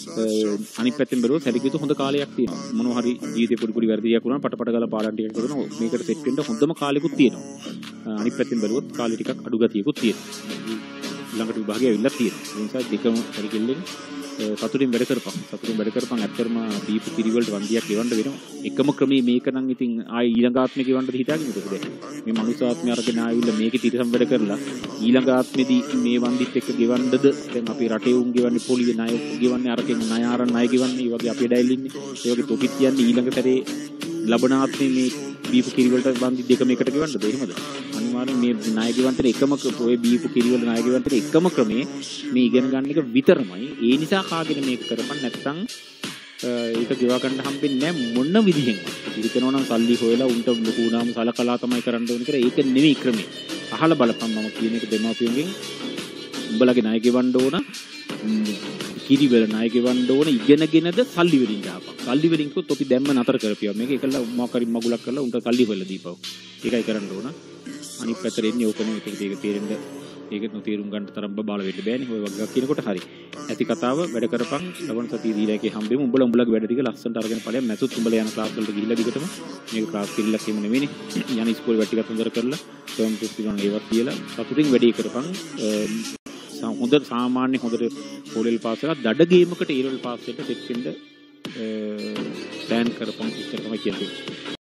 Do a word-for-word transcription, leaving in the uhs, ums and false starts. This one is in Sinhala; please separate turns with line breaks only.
අනිත් පැත්තෙන් බැලුවොත් සැලකියුතු හොඳ කාලයක් තියෙනවා. මොනවා හරි ජීවිතේ පොඩි පොඩි වැරදියක් වුණා පට පට ගාලා පාඩම් ටිකක් කරනවා. මේකට සෙට් වෙන්න හොඳම කාලෙකුත් තියෙනවා. අනිත් පැත්තෙන් බැලුවොත් කාලේ ටිකක් අඩු ගතියකුත් තියෙනවා. ළඟට විභාගය ඇවිල්ලා තියෙනවා. ඒ නිසා දෙකම පරිගල්ලෙන් සතුටින් වැඩ කරපන්. සතුටින් වැඩ කරපන්. ඇත්තටම දීපු පිළිවෙලට වන්දියක් ගෙවන්න වෙනවා. එකම ක්‍රමයේ මේක නම් ඉතින් ආයි ඊළඟ ආත්මේ ගෙවන්නද හිතාගෙන ඉතද දැන්. මේ මනුස්ස ආත්මය අරගෙන ආවිල්ලා මේකේ තිරසම් වැඩ කරලා ඊළඟ ආත්මෙදී මේ වන්දිත් එක්ක ගෙවන්නද දැන් අපේ රටේ උන් ගෙවන්නේ පොලියේ ණය ගෙවන්නේ අරකින් ණය ආරන් ණය ගෙවන්නේ. ඒ වගේ අපේ ඩයිල් ඉන්නේ. ඒ වගේ තොපිත් කියන්නේ ඊළඟ සැරේ ලබන ආත්මේ මේ දීපු කිරිවලට වන්දි දෙක මේකට ගෙවන්නද එහෙමද? අනිවාර්යෙන් මේ ණය ගෙවන්න එකම ඔය දීපු කිරිවල ණය ගෙවන්න එකම ක්‍රමේ මේ ඉගෙන ගන්න එක විතරමයි. ඒ නිසා කාගෙන මේක කරපන් නැත්නම් ඒක ගෙවා ගන්න හම්බෙන්නේ නැහැ මොන විදිහෙන්වත්. ඉතිකනවා නම් සල්ලි හොයලා උන්ට ලොකු උනාම සලකලා තමයි කරන්න ඕනේ කියලා ඒක නෙමෙයි ක්‍රමේ. අහලා බලපන් මම කියන එක දෙමාපියන්ගෙන් උඹලගේ ණය ගෙවන්න ඕන කිරිවල ණය ගෙවන්න ඕන ඉගෙනගෙනද සල්ලි වලින් ගහපන්. සල්ලි වලින් කිව්වොත් අපි දැම්ම නතර කරපියා. මේක එකලා මොකක් හරි මගුලක් කරලා උන්ට සල්ලි හොයලා දීපව. ඒකයි කරන්න ඕන. අනිත් පැත්තට එන්නේ ඕක නෙමෙයි. ඒක තේරෙන්න ඒක නොතේරුම් ගන්න තරම් බබාල වෙන්න බෑනේ. ඔය වගේ කියනකොට හරි. ඇති කතාව වැඩ කරපන්. ලබන සතිය දීලා එකේ හම්බෙමු. උඹලා උඹලගේ වැඩ ටික ලස්සනට අරගෙන ඵලයක් නැතුත් උඹලා යන ක්ලාස් වලට ගිහිල්ලා දිගටම මේක ක්ලාස් කිරිල්ලක් එම නෙවෙයිනේ. යන ඉස්කෝලේ වැඩ ටිකක් හොඳට කරලා ස්වයං පුස්තිකන් ඒවත් කියලා සතුටින් වැඩේ කරපන්. හොඳ සාමාන්‍ය හොඳට පොලෙල් පාස් කරලා දඩ ගේමකට ඊරල් පාස් එකට සෙට් වෙන්න ප්ලෑන් කරපන් ඉස්සර තමයි කියන්නේ.